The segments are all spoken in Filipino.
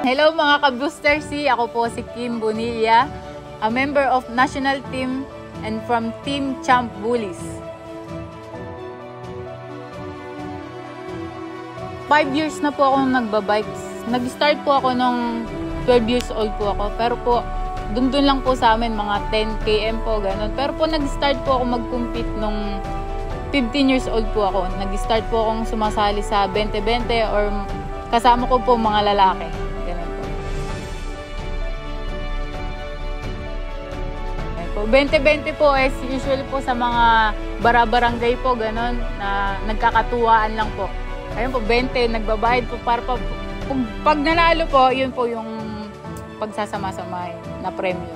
Hello mga ka-Booster C, ako po si Kim Bonilla, a member of national team and from Team Champ Bullies. 5 years na po akong nagbabikes. Nag-start po ako nung 12 years old po ako, pero po dun lang po sa amin, mga 10 km po, ganun. Pero po nag-start po ako mag-compete nung 15 years old po ako. Nag-start po akong sumasali sa 20-20 or kasama ko po mga lalaki. Ganun po. 20-20 po is usually po sa mga bara-barangay po, ganun, na nagkakatuwaan lang po. Ayun po, 20, nagbabayad po para po. Pag nanalo po, yun po yung pagsasama-samay na premyo.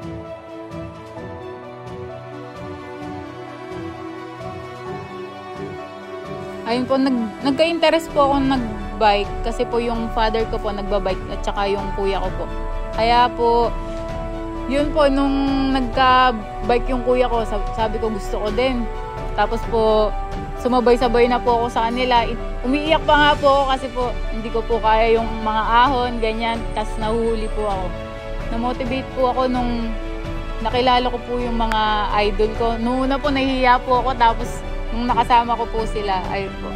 Ayun po, nagka-interest po akong nag-bike kasi po yung father ko po nagbabike at saka yung kuya ko po. Kaya po, yun po, nung nagka-bike yung kuya ko, sabi ko gusto ko din. Tapos po, sumabay-sabay na po ako sa kanila. Umiiyak pa nga po ako kasi po hindi ko po kaya yung mga ahon, ganyan. Tapos nahuhuli po ako. Na-motivate po ako nung nakilala ko po yung mga idol ko. Noong una po nahihiya po ako, tapos nung nakasama ko po sila, ayun po.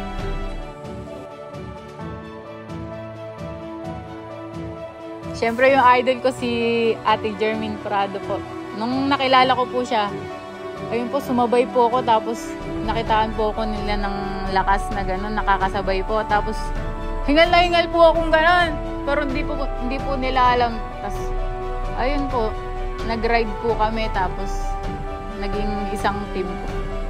Siyempre yung idol ko si Ate Jermaine Prado po. Nung nakilala ko po siya, ayun po, sumabay po ako, tapos nakitaan po ako nila ng lakas na gano'n, nakakasabay po. Tapos hingal na hingal po akong gano'n, pero hindi po nila alam. Tapos ayun po, nag-ride po kami, tapos naging isang team po.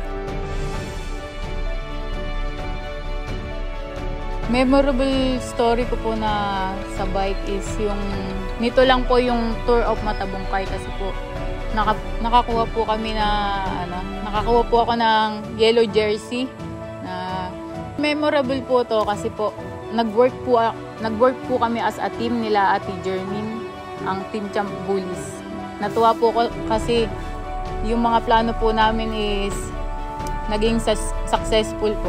Memorable story ko po na sa bike is yung nito lang po yung Tour of Matabungkay kasi po nakakuha po kami na nakakuha po ako ng yellow jersey na memorable po to kasi po nag-work po kami as a team nila Ate Jermaine, ang Team Champ Bullies. Natuwa po ko kasi yung mga plano po namin is naging successful po.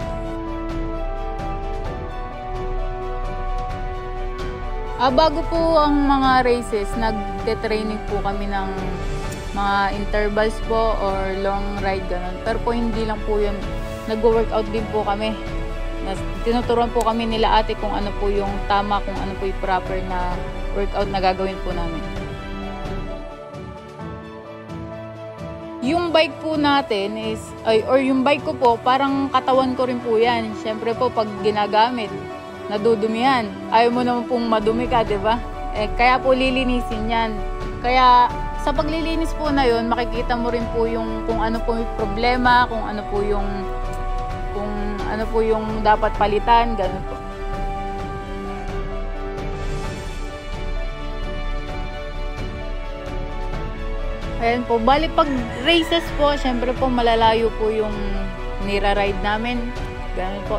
Bago po ang mga races, nagte-training po kami ng mga intervals po or long ride, ganun. Pero po hindi lang po yun. Nag-workout din po kami. Tinuturuan po kami nila ate kung ano po yung tama, kung ano po yung proper na workout na gagawin po namin. Yung bike po natin is, or yung bike ko po, parang katawan ko rin po yan. Siyempre po, pag ginagamit, nadudumihan. Ayaw mo naman pong madumi ka, di ba? Kaya po lilinisin yan. Kaya sa paglilinis po na yun, makikita mo rin po yung kung ano po yung problema, kung ano po yung dapat palitan, ganun po. Ayan po, bali pag races po, syempre po malalayo po yung nira-ride namin. Ganun po.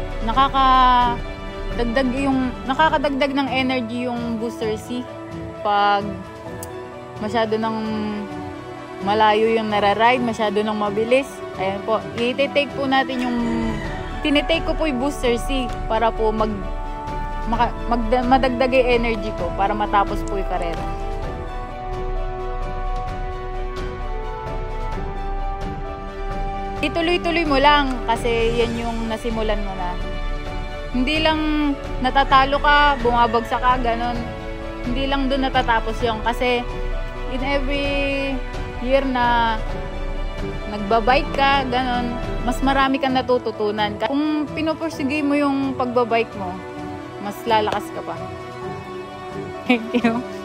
Nakakadagdag ng energy yung Booster C pag masyado ng malayo yung nararide, masyado ng mabilis. Ayan po, i-take po natin tinitake ko po yung Booster C para po madagdag yung energy ko para matapos po yung karera. Ituloy-tuloy mo lang kasi yan yung nasimulan mo na. Hindi lang natatalo ka, bumabagsak ka, ganon. Hindi lang doon natatapos yung kasi in every year na nagbabike ka, ganon, mas marami kang natututunan. Kung pinupursige mo yung pagbabike mo, mas lalakas ka pa. Thank you.